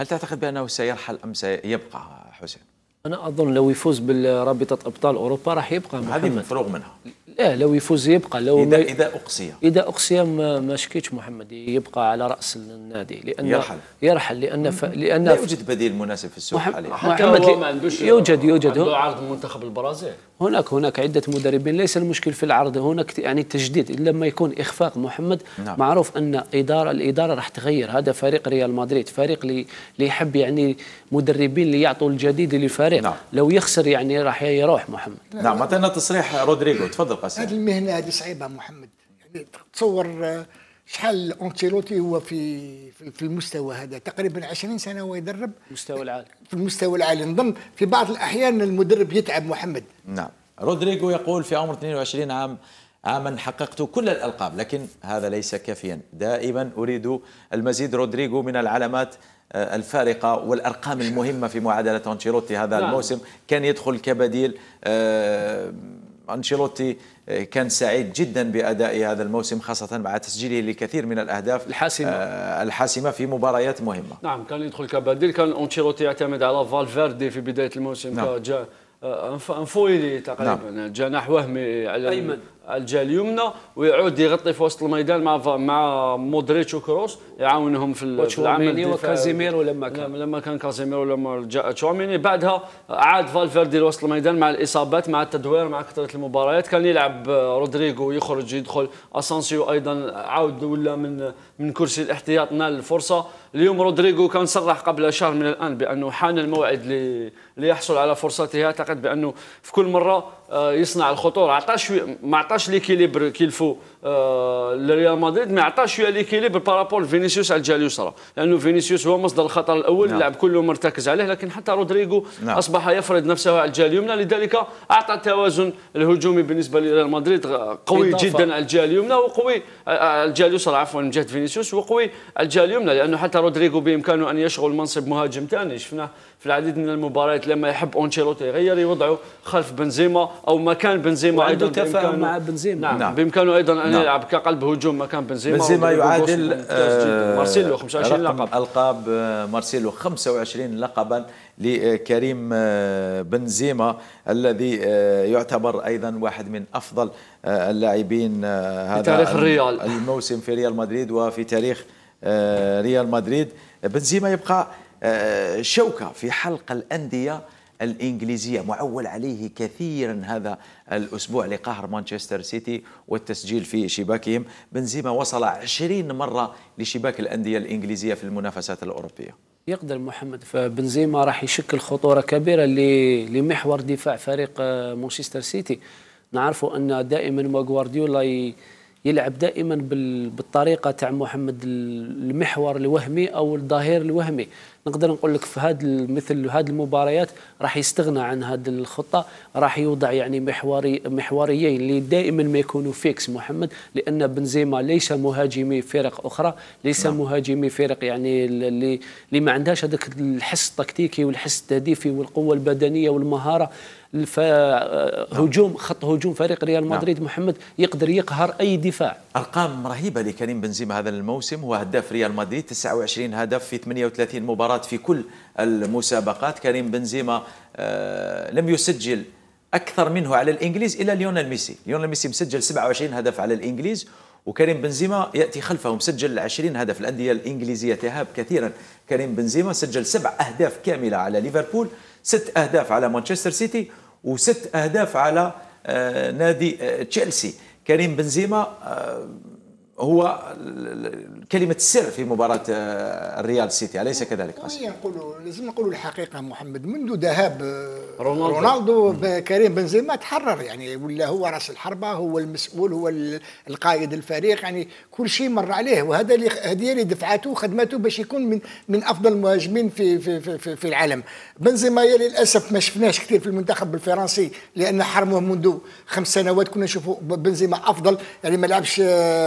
هل تعتقد بأنه سيرحل أم سيبقى حسين؟ أنا أظن لو يفوز برابطة أبطال أوروبا راح يبقى محمد. هذه مفروغ منها. لا لو يفوز يبقى. لو إذا أقصي. إذا أقصي ما شكيتش محمد يبقى على رأس النادي، لأن يرحل لأن لا يوجد بديل مناسب في السوق حاليا. محمد ما عندوش يوجد عنده عرض منتخب البرازيل. هناك عدة مدربين، ليس المشكل في العرض، هناك يعني التجديد. لما يكون إخفاق محمد نعم. معروف أن الإدارة راح تغير. هذا فريق ريال مدريد، فريق اللي يحب يعني مدربين اللي يعطوا الجديد للفريق. نعم. لو يخسر يعني راح يروح محمد. نعم. أعطينا تصريح رودريغو. تفضل قاسم. هذه المهنة هذه صعيبة محمد، يعني تصور شحال أنشيلوتي هو في المستوى هذا، تقريبا 20 سنة هو يدرب مستوى العالم، في المستوى العالي. نظن في بعض الأحيان المدرب يتعب محمد. نعم. رودريغو يقول في عمر 22 عاما حققت كل الألقاب، لكن هذا ليس كافيا، دائما أريد المزيد. رودريغو من العلامات الفارقة والأرقام المهمة في معادلة أنشيلوتي هذا الموسم. كان يدخل كبديل. أنشيلوتي كان سعيد جدا بأداء هذا الموسم، خاصة مع تسجيله لكثير من الأهداف الحاسمة في مباريات مهمة. نعم كان يدخل كبديل. كان أنشيلوتي يعتمد على فالفيردي في بداية الموسم. نعم. انفويلي تقريبا. نعم. جناح وهمي على أيمن الجهه اليمنى، ويعود يغطي في وسط الميدان مع مودريتش وكروس يعاونهم في العمل الدفاعي. وكازيميرو لما كان كازيميرو، لما جاء تشواميني. بعدها عاد فالفيردي لوسط الميدان مع الاصابات، مع التدوير، مع كثره المباريات. كان يلعب رودريغو، يخرج يدخل اسانسيو ايضا، عاود ولا من كرسي الاحتياط نال الفرصه. اليوم رودريغو كان صرح قبل شهر من الان بانه حان الموعد ليحصل على فرصته. اعتقد بانه في كل مره يصنع الخطوره. ما عطاش ليكيليبر كيلفو لريال مدريد، ما عطاش شويه ليكيليبر بارابول فينيسيوس على الجهه اليسرى، لانه فينيسيوس هو مصدر الخطر الاول. نعم. اللاعب كله مرتكز عليه، لكن حتى رودريغو نعم. اصبح يفرض نفسه على الجهه اليمنى، لذلك اعطى التوازن الهجومي بالنسبه لريال مدريد قوي جدا على الجهه اليمنى، وقوي على الجهه اليسرى عفوا من جهه فينيسيوس، وقوي على الجهه اليمنى، لانه حتى رودريغو بامكانه ان يشغل منصب مهاجم ثاني. شفناه في العديد من المباريات لما يحب أنشيلوتي يغير يوضعه خلف بنزيما او مكان بنزيما. عنده تفاهم مع بنزيما. نعم. بامكانه ايضا ان يلعب كقلب هجوم مكان بنزيما. بنزيما يعادل مارسيلو 25 لقب. القاب مارسيلو 25 لقبا لكريم بنزيما، الذي يعتبر ايضا واحد من افضل اللاعبين هذا تاريخ الريال الموسم في ريال مدريد وفي تاريخ ريال مدريد. بنزيما يبقى شوكة في حلق الأندية الإنجليزية، معول عليه كثيرا هذا الأسبوع لقهر مانشستر سيتي والتسجيل في شباكهم. بنزيما وصل 20 مرة لشباك الأندية الإنجليزية في المنافسات الأوروبية. يقدر محمد، فبنزيما راح يشكل خطورة كبيرة لمحور دفاع فريق مانشستر سيتي. نعرفوا أن دائما جوارديولا يلعب دائما بالطريقه تاع محمد، المحور الوهمي او الظهير الوهمي. نقدر نقول لك في مثل هذه المباريات راح يستغنى عن هذه الخطه، راح يوضع يعني محوريين اللي دائما ما يكونوا فيكس محمد، لان بنزيما ليس مهاجمي فرق اخرى، ليس مهاجمي فرق يعني اللي ما عندهاش هذاك الحس التكتيكي والحس التهديفي والقوه البدنيه والمهاره. فهجوم خط هجوم فريق ريال مدريد محمد يقدر يقهر اي دفاع. ارقام رهيبه لكريم بنزيما هذا الموسم، هو هداف ريال مدريد، 29 هدف في 38 مباراه في كل المسابقات. كريم بنزيما لم يسجل اكثر منه على الانجليز الا ليونيل ميسي. ليونيل ميسي مسجل 27 هدف على الانجليز، وكريم بنزيما ياتي خلفه مسجل 20 هدف. الانديه الانجليزيه تهاب كثيرا كريم بنزيما، سجل 7 اهداف كامله على ليفربول، 6 اهداف على مانشستر سيتي، و6 اهداف على نادي تشيلسي. كريم بنزيما هو كلمة السر في مباراة الريال سيتي، أليس كذلك؟ لازم نقولوا الحقيقة محمد، منذ ذهاب رونالدو كريم بنزيما تحرر، يعني ولا هو رأس الحربة، هو المسؤول، هو القائد الفريق، يعني كل شيء مر عليه، وهذا اللي دفعته خدمته باش يكون من أفضل المهاجمين في العالم. بنزيما للأسف ما شفناش كثير في المنتخب الفرنسي، لأن حرموه منذ 5 سنوات. كنا نشوفوا بنزيما أفضل، يعني ما لعبش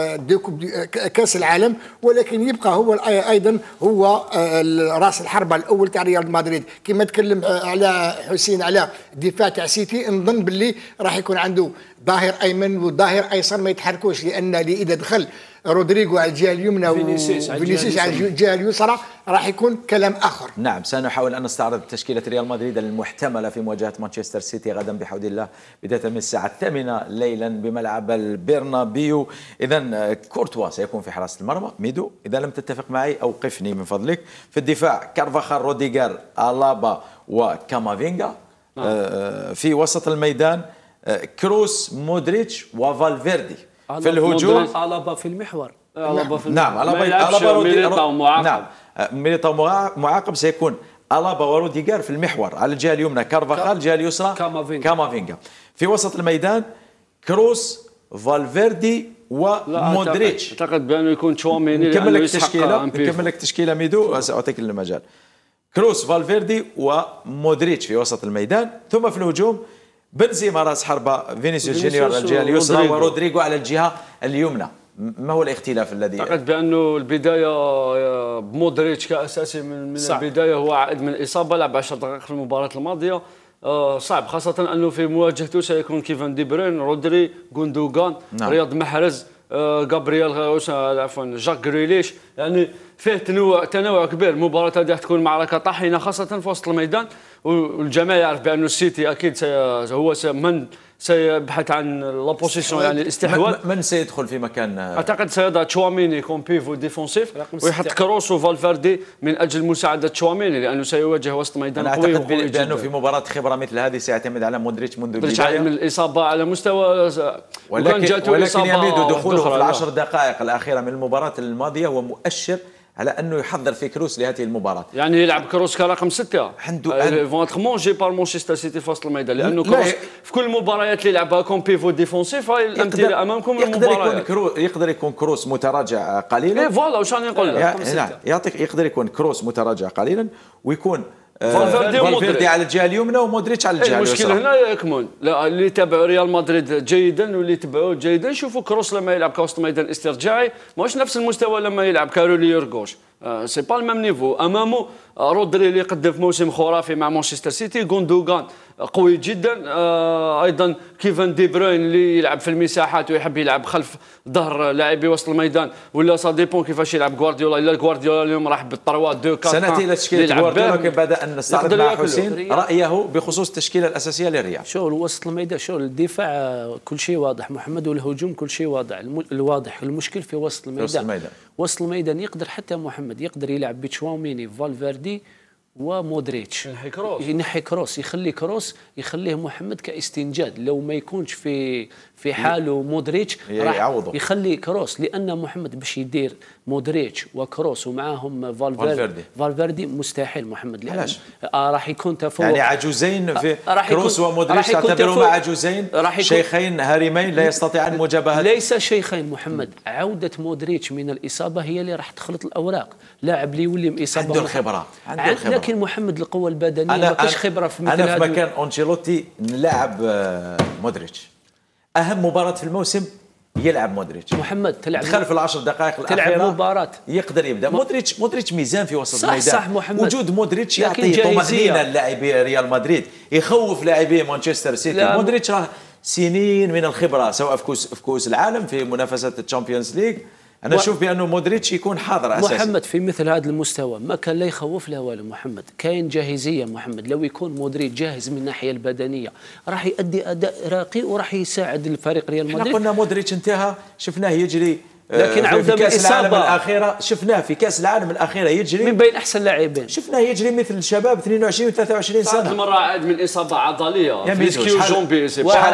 كاس العالم، ولكن يبقى هو ايضا هو راس الحربه الاول تاع ريال مدريد. كما تكلم على حسين على الدفاع تاع سيتي، نظن باللي راح يكون عنده ظاهر ايمن وظاهر ايسر ما يتحركوش، لان اذا دخل رودريغو على الجهه اليمنى وفينيسيوس على الجهه اليسرى راح يكون كلام اخر. نعم، سنحاول ان نستعرض تشكيله ريال مدريد المحتمله في مواجهه مانشستر سيتي غدا بحول الله بدايه من الساعه 8 ليلا بملعب البرنابيو. اذا كورتوا سيكون في حراسه المرمى، ميدو اذا لم تتفق معي اوقفني من فضلك. في الدفاع كارفاخال، روديغر، ألابا وكامافينجا. في وسط الميدان كروس، مودريتش وفالفيردي. في الهجوم ألابا في المحور. نعم، ألابا معاقب. نعم، ميليتاو معاقب. سيكون ألابا وروديغر في المحور، على الجهه اليمنى كارفاخال، الجهه اليسرى كامافينجا. في وسط الميدان كروس، فالفيردي ومودريتش. اعتقد بانه يكون تشواميني. نكمل لك تشكيله ميدو، ساعطيك المجال. كروس، فالفيردي ومودريتش في وسط الميدان. ثم في الهجوم بنزيما راس حربة، فينيسيوس جونيور على الجهه اليسرى ورودريغو على الجهه اليمنى. ما هو الاختلاف الذي اعتقد بانه البدايه بمودريتش كاساسي من البدايه. هو عائد من الاصابه، لعب 10 دقائق في المباراه الماضيه. صعب، خاصه انه في مواجهته سيكون كيفن دي بروين، رودري، غوندوغان، رياض محرز، غابرييل، عفوا جاك جريليش. يعني فيه تنوع كبير. المباراه هذه راح تكون معركه طاحنه خاصه في وسط الميدان، والجميع يعرف بان السيتي اكيد هو من سيبحث عن لابوزيسيون، يعني الاستحواذ. من سيدخل في مكان؟ اعتقد سيضع تشواميني كون بيفو ديفونسيف، ويحط كروس وفالفيردي من اجل مساعده تشواميني، لانه سيواجه وسط ميدان قوي. اعتقد بانه في مباراه خبره مثل هذه سيعتمد على مودريتش منذ البدايه من الاصابه على مستوى. ولكن يميد دخوله في العشر دقائق الاخيره من المباراه الماضيه هو مؤشر على انه يحضر في كروس لهذه المباراه. يعني يلعب كروس كرقم 6 فون مونجي بار مانشستر سيتي في وسط الميدان، لانه كروس في كل المباريات اللي يلعبها كون بيفو ديفونسيف. الامثله امامكم يقدر يكون كروس متراجع قليلا. فوالا واش راني نقول لك، يعطيك يقدر يكون كروس متراجع قليلا، ويكون فالفيردي على الجهه اليمنى ومودريتش على الجهه اليسرى. المشكل هنا يكمن اللي يتابعوا ريال مدريد جيدا واللي يتبعوه جيدا يشوفوا كروس لما يلعب كوسط ميدان استرجاعي ماهوش نفس المستوى لما يلعب كارولير غوش. سي با الميم نيفو. امامه رودري اللي قدم في موسم خرافي مع مانشستر سيتي، غوندوغان قوي جدا، ايضا كيفن دي بروين اللي يلعب في المساحات ويحب يلعب خلف ظهر لاعبي وسط الميدان، ولا سا ديبون كيفاش يلعب غوارديولا. الا غوارديولا اليوم راح بالطروا 2 4 سناتي الى تشكيله غوارديولا. كيف بدا ان نستعرض مع حسين رايه بخصوص التشكيله الاساسيه للريال. شو وسط الميدان، شو الدفاع كل شيء واضح محمد، والهجوم كل شيء واضح. الواضح المشكل في وسط الميدان. وسط الميدان يقدر حتى محمد يقدر يلعب بتشواوميني، فالفيردي ومودريتش، ينحي كروس، يخلي كروس، يخليه محمد كاستنجاد. لو ما يكونش في حاله مودريتش راح يخلي كروس، لان محمد باش يدير مودريتش وكروس ومعاهم فالفيردي مستحيل محمد. علاش؟ راح يكون تفوق، يعني عجوزين في كروس ومودريتش تعتبرهما عجوزين، شيخين هارمين لا يستطيعان مجابهه. ليس شيخين محمد، عوده مودريتش من الاصابه هي اللي راح تخلط الاوراق. لاعب اللي يولي من اصابه عنده الخبره، لكن محمد القوه البدنيه ما كاش خبره في مثل هذا. انا في مكان أنشيلوتي نلعب مودريتش. اهم مباراه في الموسم يلعب مودريتش. محمد تلعب دخل في العشر دقائق الاخيره تلعب مباراه يقدر يبدا. مودريتش ميزان في وسط الميدان. صح محمد. وجود مودريتش يعطي طمأنينه للاعبي ريال مدريد، يخوف لاعبي مانشستر سيتي. مودريتش راه سنين من الخبره، سواء في كؤوس العالم، في منافسه الشامبيونز ليج. انا اشوف بانه مودريتش يكون حاضر اساسي. محمد في مثل هذا المستوى ما كان لا يخوف له والو. محمد كاين جاهزيه. محمد لو يكون مودريتش جاهز من الناحيه البدنيه راح يؤدي اداء راقي وراح يساعد الفريق ريال مدريد. احنا قلنا مودريتش انتهى، شفناه يجري، لكن عوده في كاس العالم الاخيره شفناه في كاس العالم الاخيره يجري من بين احسن لاعبين. شفناه يجري مثل الشباب 22 و 23 سنه. هذه المره عاد من اصابه عضليه في سكيو جومبي.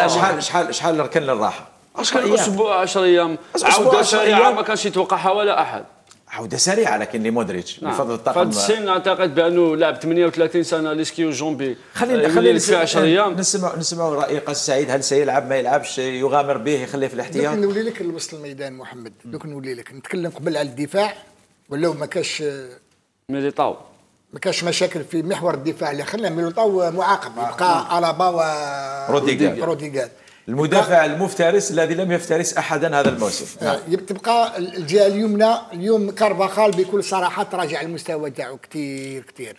شحال ركن للراحه؟ 10 اسبوع 10 ايام. عوده سريعه ما كانش يتوقعها ولا احد. عوده سريعه لكن لمودريتش بفضل الطاقم. فهاد السن اعتقد بانه لاعب 38 سنه لسكيو جومبي. خلينا في 10 ايام نسمع راي قاس سعيد. هل سيلعب ما يلعبش، يغامر به، يخليه في الاحتياط؟ دوك نولي لك لوسط الميدان محمد. دوك نولي لك نتكلم قبل على الدفاع، ولا ما كاش ميليتاو، ما كاش مشاكل في محور الدفاع اللي خلى ميليتاو معاقب، يبقى ألابا وروديغر المدافع المفترس الذي لم يفترس احدا هذا الموسم. تبقى الجهه اليمنى اليوم كارفاخال بكل صراحه تراجع المستوى تاعو كثير.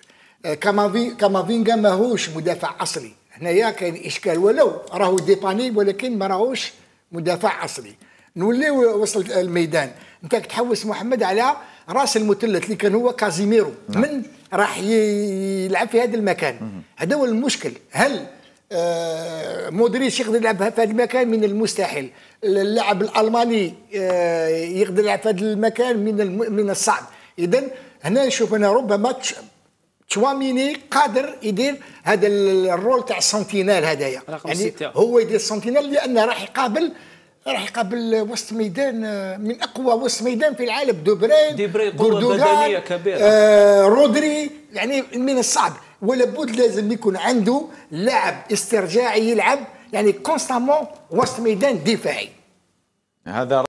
كامافينغا ماهوش مدافع اصلي. هنايا كاين اشكال، ولو راهو ديباني ولكن ما راهوش مدافع اصلي. نوليو وسط الميدان. انت تحوس محمد على راس المثلث اللي كان هو كازيميرو، من راح يلعب في هذا المكان. هذا هو المشكل. هل مودريتش يقدر يلعب في هذا المكان؟ من المستحيل. اللاعب الالماني يقدر يلعب في هذا المكان؟ من الصعب. اذا هنا نشوف انا ربما تشواميني قادر يدير هذا الرول تاع السنتينال هذايا، يعني هو يدير السنتينال، لانه راح يقابل وسط ميدان من اقوى وسط ميدان في العالم. ديبري قوه بدنيه كبيره، رودري، يعني من الصعب. ولا بد لازم يكون عنده لاعب استرجاعي يلعب يعني كونستامون وسط ميدان دفاعي. هذا